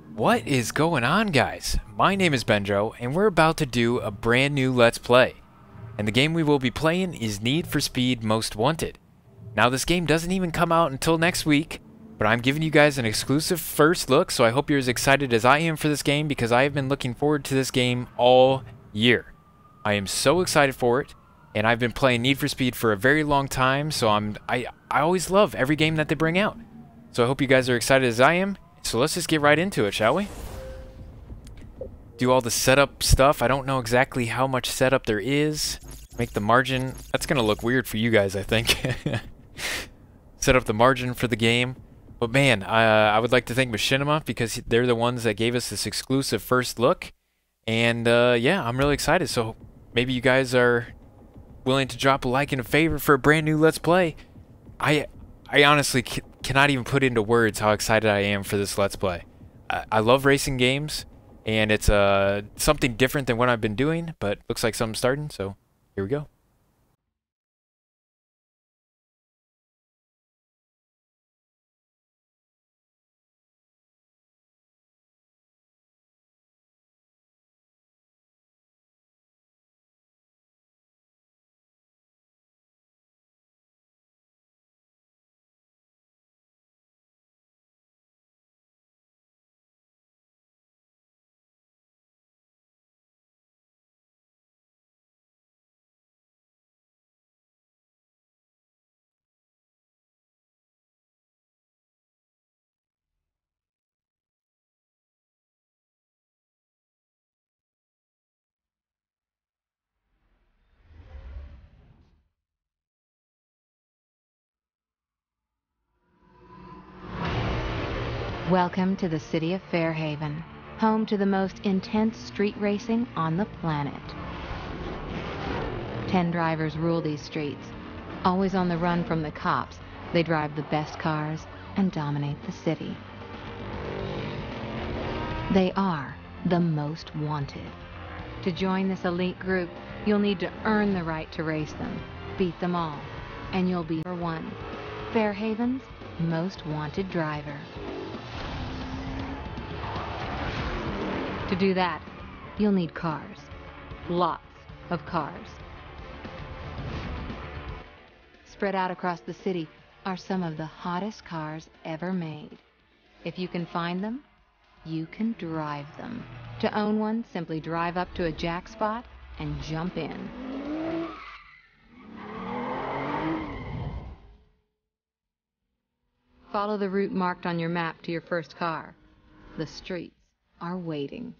What is going on, guys? My name is Benjo, and we're about to do a brand new Let's Play. And the game we will be playing is Need for Speed Most Wanted. Now, this game doesn't even come out until next week, but I'm giving you guys an exclusive first look, so I hope you're as excited as I am for this game, because I have been looking forward to this game all year. I am so excited for it, and I've been playing Need for Speed for a very long time, so I always love every game that they bring out. So I hope you guys are excited as I am. So let's just get right into it, shall we? Do all the setup stuff. I don't know exactly how much setup there is. Make the margin. That's going to look weird for you guys, I think. Set up the margin for the game. But man, I would like to thank Machinima because they're the ones that gave us this exclusive first look. And yeah, I'm really excited. So maybe you guys are willing to drop a like and a favor for a brand new Let's Play. I honestly cannot even put into words how excited I am for this Let's Play. I love racing games, and it's something different than what I've been doing, but looks like something's starting, so here we go. Welcome to the city of Fairhaven, home to the most intense street racing on the planet. 10 drivers rule these streets. Always on the run from the cops, they drive the best cars and dominate the city. They are the most wanted. To join this elite group, you'll need to earn the right to race them, beat them all, and you'll be number one, Fairhaven's most wanted driver. To do that, you'll need cars. Lots of cars. Spread out across the city are some of the hottest cars ever made. If you can find them, you can drive them. To own one, simply drive up to a jack spot and jump in. Follow the route marked on your map to your first car. The streets are waiting.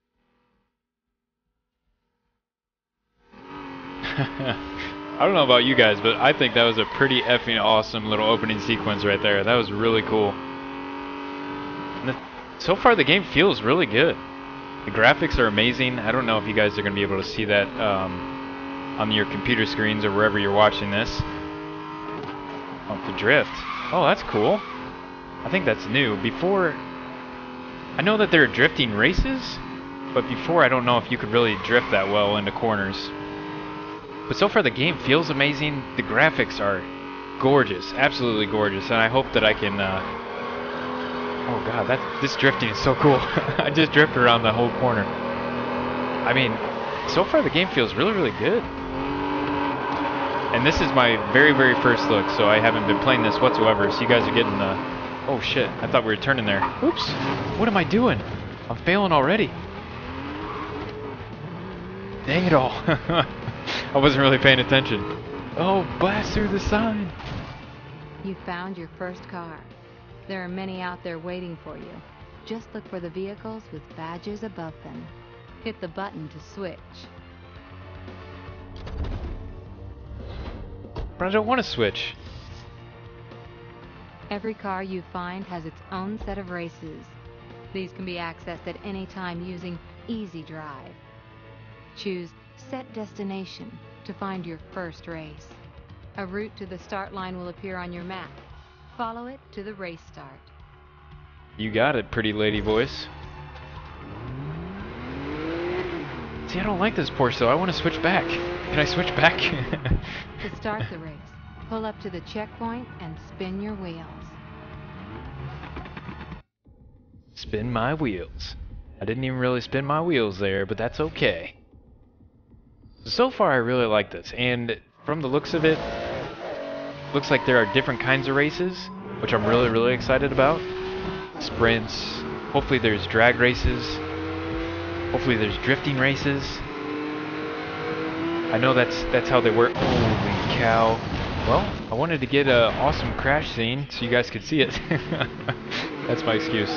I don't know about you guys, but I think that was a pretty effing awesome little opening sequence right there. That was really cool. And so far the game feels really good. The graphics are amazing. I don't know if you guys are going to be able to see that on your computer screens or wherever you're watching this. Oh, the drift. Oh, that's cool. I think that's new. Before, I know that there are drifting races, but before I don't know if you could really drift that well into corners. But so far the game feels amazing. The graphics are gorgeous, absolutely gorgeous, and I hope that I can... Oh god, this drifting is so cool. I just drifted around the whole corner. I mean, so far the game feels really, really good. And this is my very, very first look, so I haven't been playing this whatsoever, so you guys are getting the... Oh shit, I thought we were turning there. Oops, what am I doing? I'm failing already. Dang it all. I wasn't really paying attention. Oh, blast through the sign. You found your first car. There are many out there waiting for you. Just look for the vehicles with badges above them. Hit the button to switch. But I don't want to switch. Every car you find has its own set of races. These can be accessed at any time using Easy Drive. Choose Set Destination to find your first race. A route to the start line will appear on your map. Follow it to the race start. You got it, pretty lady voice. See, I don't like this Porsche though. I want to switch back. Can I switch back? To start the race, pull up to the checkpoint and spin your wheels. Spin my wheels. I didn't even really spin my wheels there, but that's okay. So far I really like this, and from the looks of it, looks like there are different kinds of races, which I'm really excited about. Sprints, hopefully there's drag races, hopefully there's drifting races. I know that's how they work. Holy cow. Well, I wanted to get an awesome crash scene so you guys could see it. That's my excuse.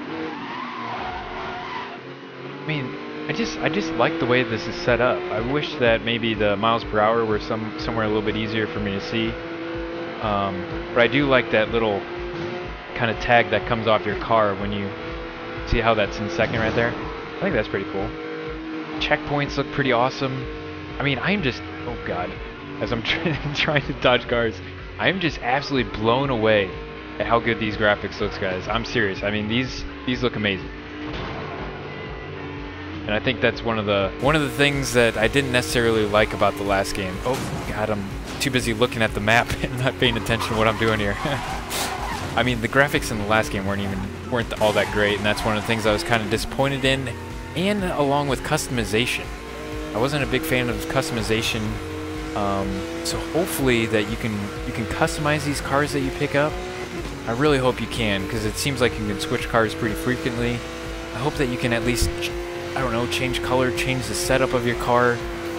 I mean, I just like the way this is set up. I wish that maybe the miles per hour were somewhere a little bit easier for me to see. But I do like that little kind of tag that comes off your car when you see how that's in second right there. I think that's pretty cool. Checkpoints look pretty awesome. I mean, I'm just, oh god, as I'm trying to dodge cars, I'm just absolutely blown away at how good these graphics looks, guys. I'm serious. I mean, these look amazing. And I think that's one of the things that I didn't necessarily like about the last game. Oh god, I'm too busy looking at the map and not paying attention to what I'm doing here. I mean, the graphics in the last game weren't all that great, and that's one of the things I was kind of disappointed in, and along with customization. I wasn't a big fan of customization, so hopefully that you can customize these cars that you pick up. I really hope you can, because it seems like you can switch cars pretty frequently. I hope that you can at least, I don't know, change color, change the setup of your car.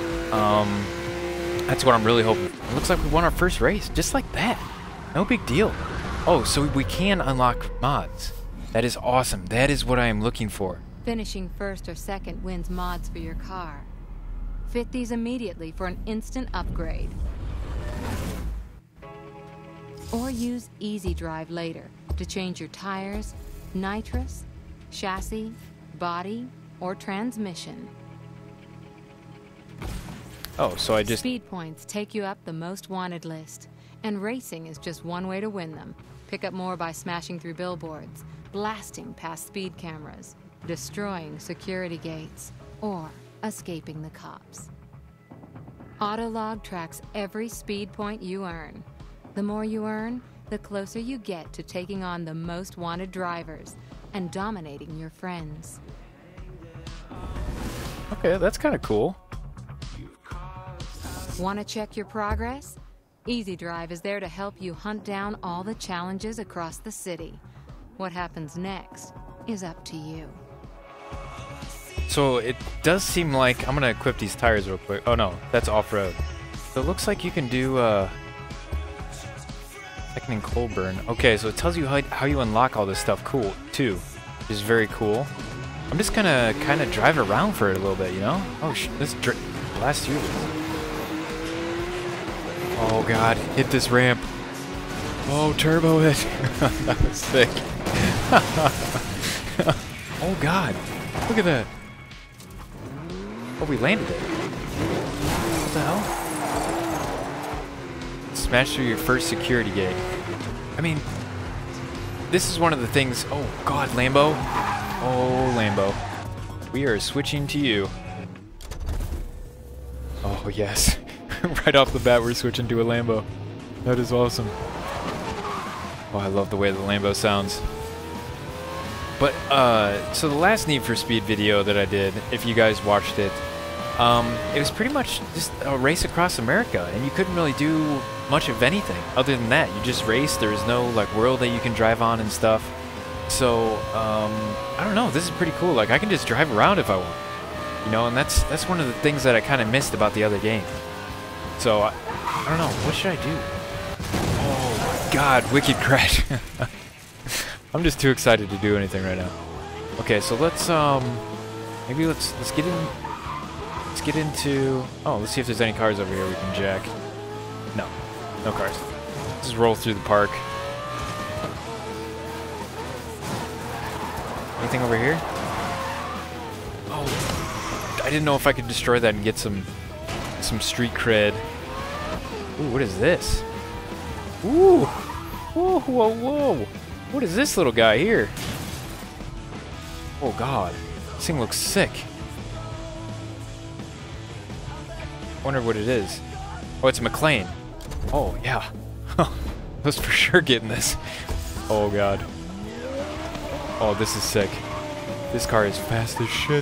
That's what I'm really hoping. It looks like we won our first race, just like that. No big deal. Oh, so we can unlock mods. That is awesome. That is what I am looking for. Finishing first or second wins mods for your car. Fit these immediately for an instant upgrade. Or use Easy Drive later to change your tires, nitrous, chassis, body, or transmission. Oh, so I just... Speed points take you up the most wanted list, and racing is just one way to win them. Pick up more by smashing through billboards, blasting past speed cameras, destroying security gates, or escaping the cops. Autolog tracks every speed point you earn. The more you earn, the closer you get to taking on the most wanted drivers and dominating your friends. Okay, that's kind of cool. Want to check your progress? Easy Drive is there to help you hunt down all the challenges across the city. What happens next is up to you. So it does seem like, I'm gonna equip these tires real quick. Oh no, that's off-road. So it looks like you can do second and coal burn. Okay, so it tells you how you unlock all this stuff cool too, which is very cool. I'm just gonna kind of drive around for it a little bit, you know? Oh, let's blast through this. Oh god, hit this ramp. Oh, turbo it. That was sick. Oh god, look at that. Oh, we landed it. What the hell? Smash through your first security gate. I mean, this is one of the things... Oh god, Lambo. Oh, Lambo. We are switching to you. Oh, yes. Right off the bat, we're switching to a Lambo. That is awesome. Oh, I love the way the Lambo sounds. But, so the last Need for Speed video that I did, if you guys watched it, it was pretty much just a race across America, and you couldn't really do much of anything other than that. You just raced. There was no, like, world that you can drive on and stuff. So, I don't know, this is pretty cool. Like, I can just drive around if I want. You know, and that's one of the things that I kind of missed about the other game. So, I don't know, what should I do? Oh my god, wicked crash. I'm just too excited to do anything right now. Okay, so let's maybe let's get into, oh, let's see if there's any cars over here we can jack. No cars. Let's just roll through the park. Anything over here? Oh, I didn't know if I could destroy that and get some street cred. Ooh, what is this? Ooh, whoa. What is this little guy here? Oh god, this thing looks sick. Wonder what it is. Oh, it's a McLean. Oh yeah. I was for sure getting this. Oh god. Oh, this is sick. This car is fast as shit.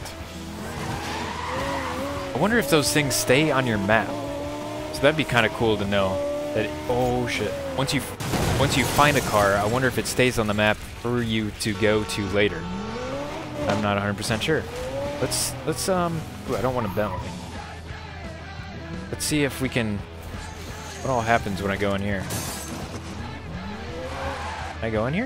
I wonder if those things stay on your map. So that'd be kind of cool to know. That oh shit. Once you find a car, I wonder if it stays on the map for you to go to later. I'm not 100% sure. Let's ooh, I don't want a Bentley. Let's see if we can. What all happens when I go in here? Can I go in here?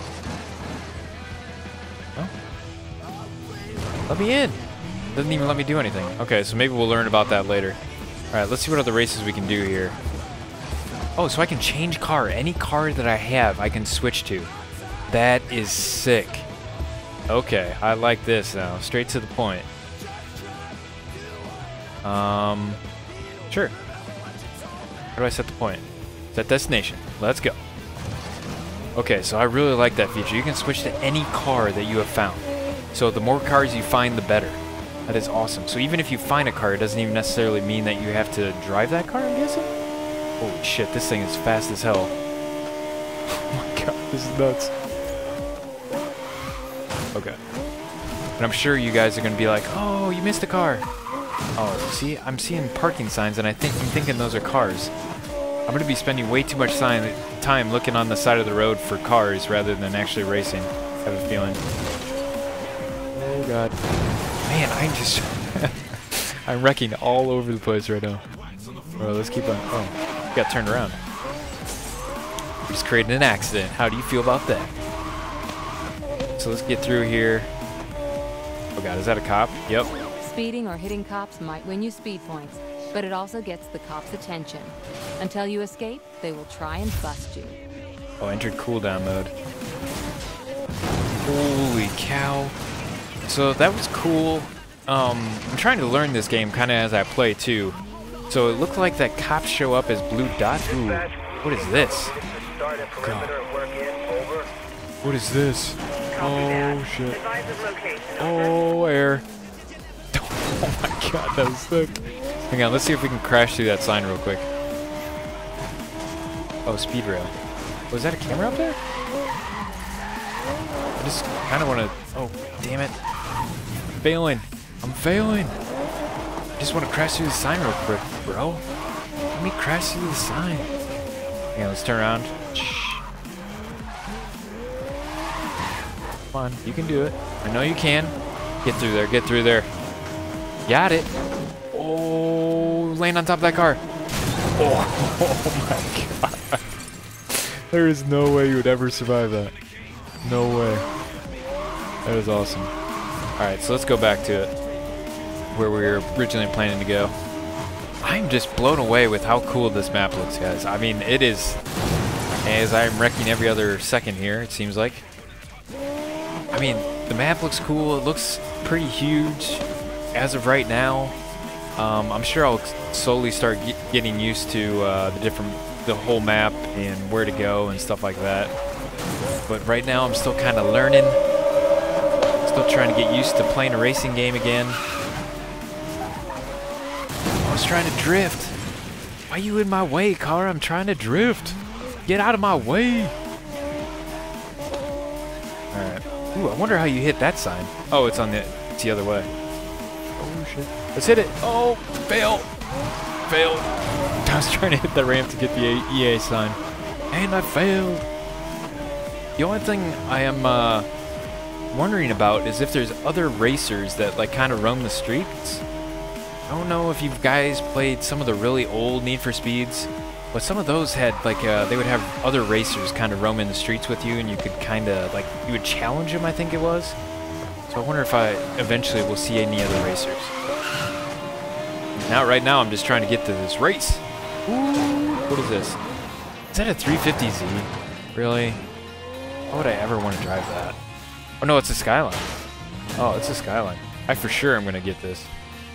No? Let me in. Doesn't even let me do anything. Okay, so maybe we'll learn about that later. Alright, let's see what other races we can do here. Oh, so I can change car. Any car that I have, I can switch to. That is sick. Okay, I like this now. Straight to the point. Sure. How do I set the point? Set destination. Let's go. Okay, so I really like that feature. You can switch to any car that you have found. So the more cars you find, the better. That is awesome. So even if you find a car, it doesn't even necessarily mean that you have to drive that car, I'm guessing? Holy shit, this thing is fast as hell. Oh my god, this is nuts. Okay. And I'm sure you guys are going to be like, oh, you missed a car. Oh, see, I'm seeing parking signs, and I'm thinking those are cars. I'm going to be spending way too much time looking on the side of the road for cars rather than actually racing. I have a feeling. Oh god. Man, I'm just... I'm wrecking all over the place right now. Bro, let's keep on... Oh, got turned around. Just creating an accident. How do you feel about that? So let's get through here. Oh god, is that a cop? Yep. Speeding or hitting cops might win you speed points, but it also gets the cops' attention. Until you escape, they will try and bust you. Oh, entered cooldown mode. Holy cow. So that was cool. I'm trying to learn this game kind of as I play too. So it looked like that cops show up as blue dots. Ooh, what is this? God. What is this? Oh shit. Oh, air. Oh my god, that was sick. Hang on, let's see if we can crash through that sign real quick. Oh, speed rail. Was that a camera up there? I just kind of want to... Oh, damn it. I'm failing. I'm failing. I just want to crash through the sign real quick, bro. Let me crash through the sign. Hang on, let's turn around. Come on, you can do it. I know you can. Get through there, get through there. Got it. Oh, land on top of that car. Oh, my god. There is no way you would ever survive that. No way. That is awesome. Alright, so let's go back to it. Where we were originally planning to go. I'm just blown away with how cool this map looks, guys. I mean, it is... As I'm wrecking every other second here, it seems like. I mean, the map looks cool. It looks pretty huge as of right now. I'm sure I'll slowly start getting used to the whole map and where to go and stuff like that. But right now, I'm still kind of learning. Still trying to get used to playing a racing game again. I was trying to drift. Why are you in my way, car? I'm trying to drift. Get out of my way. Alright. Ooh, I wonder how you hit that sign. Oh, it's the other way. Oh shit. Let's hit it. Oh, fail. Failed. I was trying to hit the ramp to get the EA sign. And I failed. The only thing I am wondering about is if there's other racers that like kind of roam the streets. I don't know if you guys played some of the really old Need for Speeds, but some of those had like they would have other racers kind of roaming the streets with you, and you could kind of like you would challenge them, I think it was. So I wonder if I eventually will see any other racers. Now, right now, I'm just trying to get to this race. Ooh, what is this? Is that a 350Z? Really? Why would I ever want to drive that? Oh no, it's a Skyline. Oh, it's a Skyline. I for sure am gonna get this.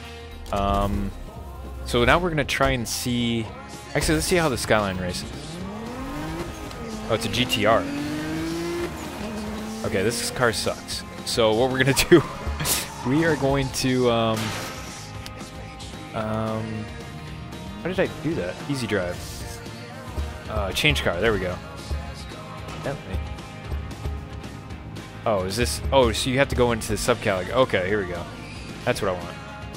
So now we're gonna try and see. Actually, let's see how the Skyline races. Oh, it's a GTR. Okay, this car sucks. So what we're gonna do? We are going to how did I do that? Easy drive. Change car. There we go. Yep. Oh, is this... Oh, so you have to go into the subcategory. Okay, here we go. That's what I want.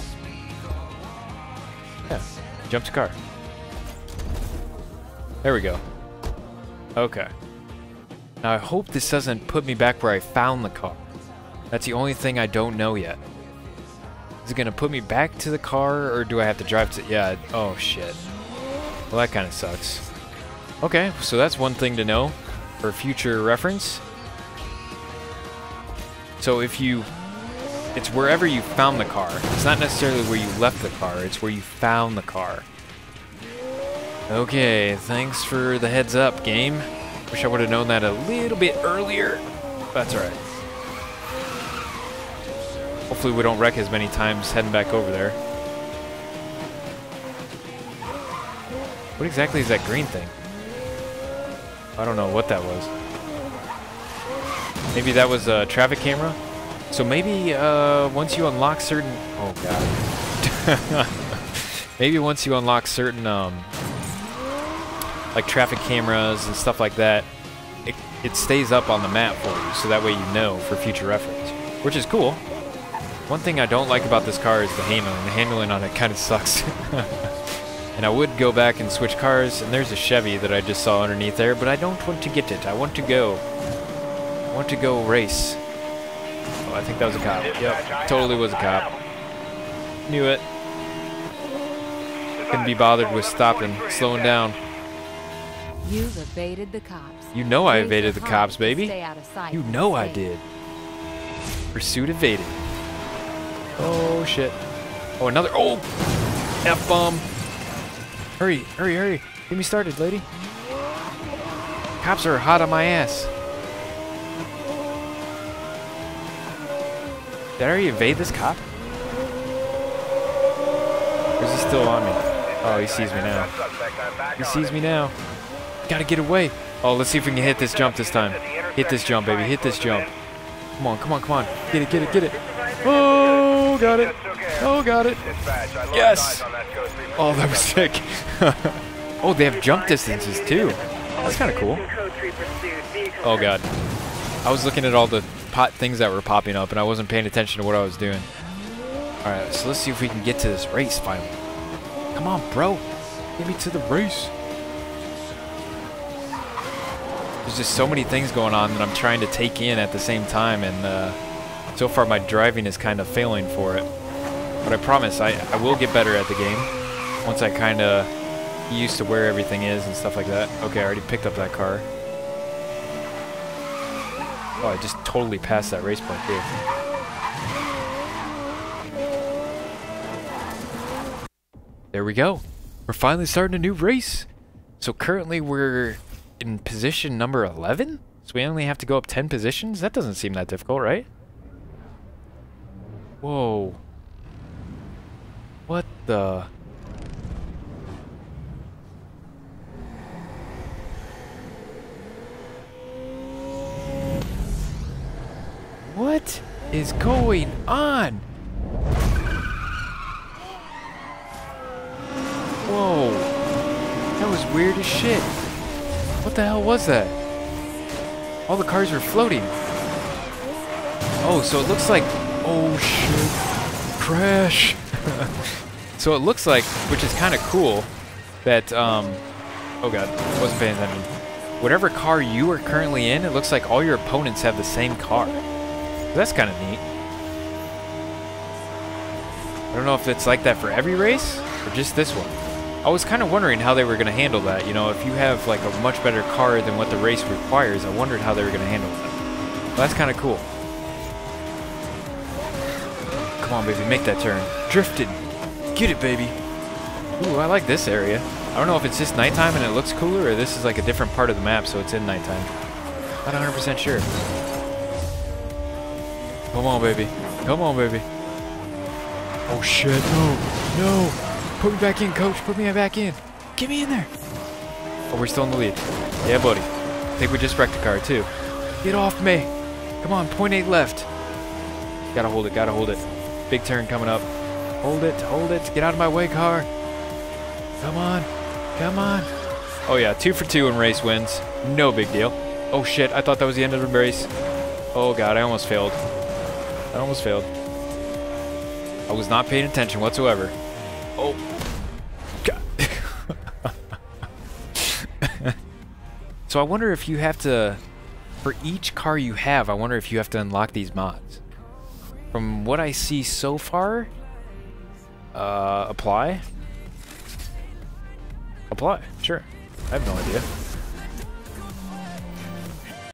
Yeah, jump to car. There we go. Okay. Now I hope this doesn't put me back where I found the car. That's the only thing I don't know yet. Is it gonna put me back to the car, or do I have to drive to... Yeah, oh shit. Well, that kind of sucks. Okay, so that's one thing to know for future reference. So if you... It's wherever you found the car. It's not necessarily where you left the car, it's where you found the car. Okay, thanks for the heads up, game. Wish I would have known that a little bit earlier. That's alright. Hopefully we don't wreck as many times heading back over there. What exactly is that green thing? I don't know what that was. Maybe that was a traffic camera? So maybe once you unlock certain... Oh god. Maybe once you unlock certain like traffic cameras and stuff like that, it stays up on the map for you, so that way you know for future reference, which is cool. One thing I don't like about this car is the handling. The handling on it kind of sucks. And I would go back and switch cars, and there's a Chevy that I just saw underneath there, but I don't want to get it. I want to go. I want to go race. Oh, I think that was a cop. Yep, totally was a cop. Knew it. Couldn't be bothered with stopping, slowing down. You've evaded the cops. You know I evaded the cops, baby. Stay out of sight. You know I did. Pursuit evaded. Oh, shit. Oh, another... Oh! F-bomb. Hurry, hurry, hurry. Get me started, lady. Cops are hot on my ass. Did I already evade this cop? Or is he still on me? Oh, he sees me now. He sees me now. Gotta get away. Oh, let's see if we can hit this jump this time. Hit this jump, baby. Hit this jump. Come on, come on, come on. Get it, get it, get it. Oh, got it. Oh, got it. Yes. Oh, that was sick. Oh, they have jump distances too. That's kind of cool. Oh, God. I was looking at all the things that were popping up, and I wasn't paying attention to what I was doing. All right, so let's see if we can get to this race finally. Come on, bro. Get me to the race. There's just so many things going on that I'm trying to take in at the same time, and so far my driving is kind of failing for it. But I promise I will get better at the game once I kind of get used to where everything is and stuff like that. Okay, I already picked up that car. Oh, I just totally passed that race point too. There we go. We're finally starting a new race. So currently we're in position number 11? So we only have to go up 10 positions? That doesn't seem that difficult, right? Whoa. What the... What is going on? Whoa. That was weird as shit. What the hell was that? All the cars were floating. Oh, so it looks like... Oh, shit. Crash. So it looks like, which is kind of cool, that, oh God, wasn't paying attention. Whatever car you are currently in, it looks like all your opponents have the same car. So that's kind of neat. I don't know if it's like that for every race, or just this one. I was kind of wondering how they were going to handle that. You know, if you have like a much better car than what the race requires, I wondered how they were going to handle that. Well, that's kind of cool. Come on, baby, make that turn. Drifted. Get it, baby. Ooh, I like this area. I don't know if it's just nighttime and it looks cooler, or this is like a different part of the map, so it's in nighttime. Not 100% sure. Come on, baby. Come on, baby. Oh, shit. No. No. Put me back in, coach. Put me back in. Get me in there. Oh, we're still in the lead. Yeah, buddy. I think we just wrecked a car, too. Get off me. Come on, 0.8 left. Gotta hold it, gotta hold it. Big turn coming up. Hold it, hold it. Get out of my way, car. Come on. Come on. Oh, yeah, 2 for 2 in race wins. No big deal. Oh, shit. I thought that was the end of the race. Oh god, I almost failed. I almost failed. I was not paying attention whatsoever. Oh. God. So I wonder if you have to... For each car you have, I wonder if you have to unlock these mods. From what I see so far... apply? Apply, sure. I have no idea.